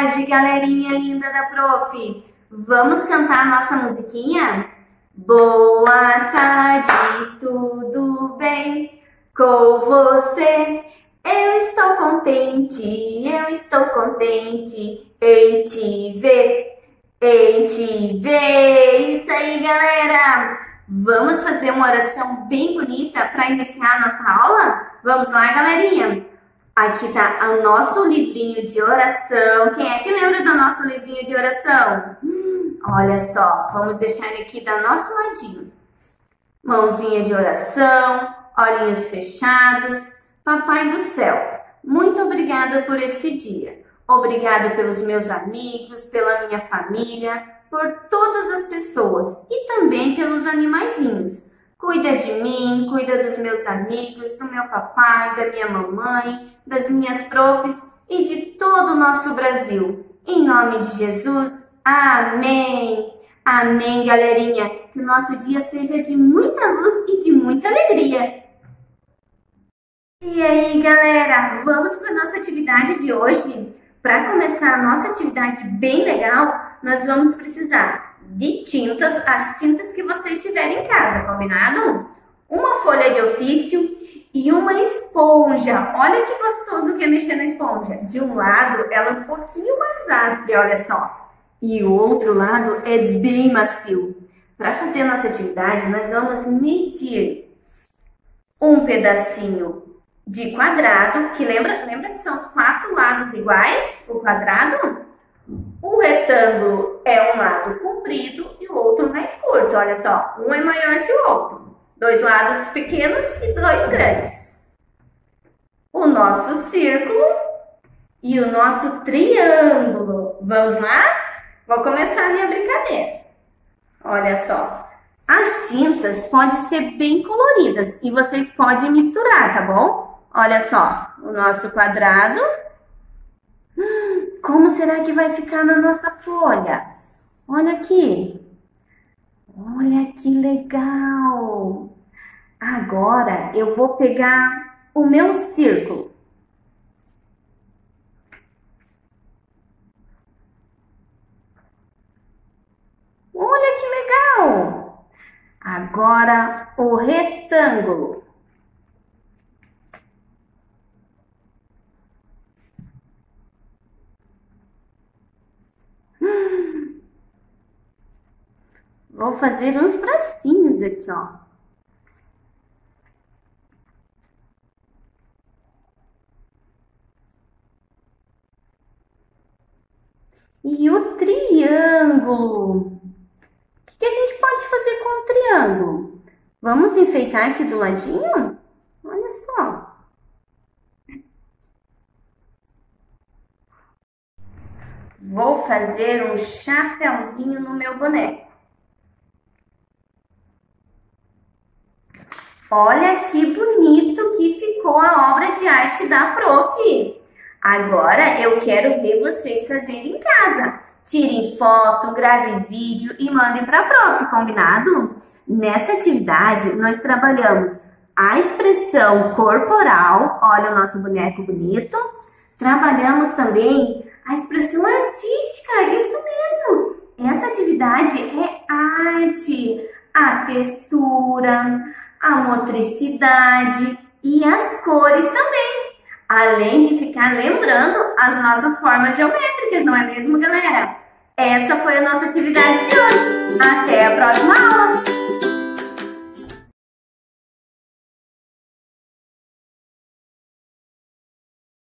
tarde, galerinha linda da prof. Vamos cantar nossa musiquinha? Boa tarde, tudo bem com você? Eu estou contente em te ver, Isso aí, galera! Vamos fazer uma oração bem bonita para iniciar a nossa aula? Vamos lá, galerinha? Aqui tá o nosso livrinho de oração. Quem é que lembra do nosso livrinho de oração? Olha só, vamos deixar ele aqui do nosso ladinho. Mãozinha de oração, olhinhos fechados. Papai do céu, muito obrigada por este dia. Obrigado pelos meus amigos, pela minha família, por todas as pessoas e também pelos animaizinhos. Cuida de mim, cuida dos meus amigos, do meu papai, da minha mamãe, das minhas profs e de todo o nosso Brasil. Em nome de Jesus, amém! Amém, galerinha! Que o nosso dia seja de muita luz e de muita alegria. E aí, galera, vamos para a nossa atividade de hoje? Para começar a nossa atividade bem legal, nós vamos precisar de tintas, as tintas que vocês tiverem em casa, combinado? Uma folha de ofício e uma esponja. Olha que gostoso que é mexer na esponja. De um lado, ela é um pouquinho mais áspera, olha só. E o outro lado é bem macio. Para fazer a nossa atividade, nós vamos medir um pedacinho de quadrado, que lembra que são os 4 lados iguais, o quadrado? O retângulo é um lado comprido e o outro mais curto, olha só, um é maior que o outro. 2 lados pequenos e 2 grandes. O nosso círculo e o nosso triângulo. Vamos lá? Vou começar a minha brincadeira. Olha só, as tintas podem ser bem coloridas e vocês podem misturar, tá bom? Olha só, o nosso quadrado. Como será que vai ficar na nossa folha? Olha aqui. Olha que legal. Agora eu vou pegar o meu círculo. Olha que legal. Agora o retângulo. Vou fazer uns bracinhos aqui, ó. E o triângulo. O que a gente pode fazer com o triângulo? Vamos enfeitar aqui do ladinho? Olha só. Vou fazer um chapéuzinho no meu boneco. Olha que bonito que ficou a obra de arte da prof. Agora eu quero ver vocês fazerem em casa. Tirem foto, gravem vídeo e mandem para a prof, combinado? Nessa atividade nós trabalhamos a expressão corporal, olha o nosso boneco bonito. Trabalhamos também a expressão artística, isso mesmo. Essa atividade é arte, a textura, a motricidade e as cores também. Além de ficar lembrando as nossas formas geométricas, não é mesmo, galera? Essa foi a nossa atividade de hoje. Até a próxima aula!